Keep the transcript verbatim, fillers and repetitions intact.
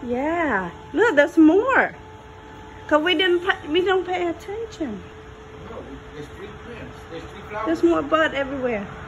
Yeah. Look, there's more. Cause we didn't pay, we don't pay attention. No, there's three plants. There's three flowers. There's more bud everywhere.